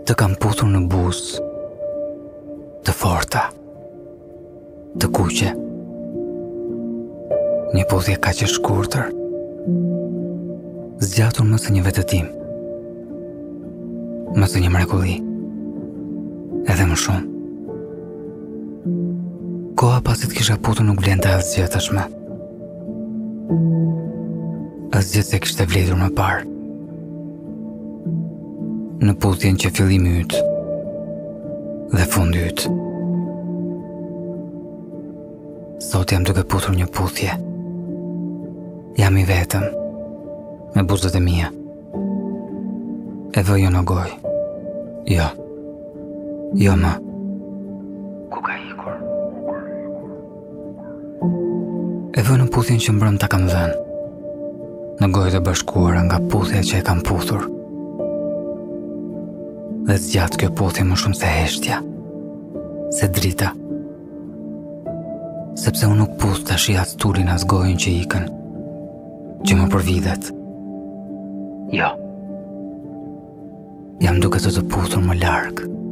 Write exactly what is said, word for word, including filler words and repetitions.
Të kam puthur në buzë, të forta, të kuqe. Një puthje kaq e shkurtër, zgjatur më se një vetëtim, më se një mrekulli, edhe më shumë. Koha pasi të kisha puthur nuk vlente asgjë tashmë. Asgjë se kishte vlerëtur më parë. Në puthjen që fillimi yt dhe fundi yt. Sot jam duke puthur një puthje. Jam i vetëm, me buzët e mia. E vë jo në gojë. Jo. Jo më. Ku ka ikur? E vë në puthjen që mbrëm ta kam dhënë. Në gojët e bashkuara nga puthja që e kam puthur. Dhe zgjat kjo puthje më shumë se heshtja, se drita. Sepse unë nuk puth tash atë turin as gojën që ikën, që më përvidhet. Jo. Jam duke të të puthur më larg.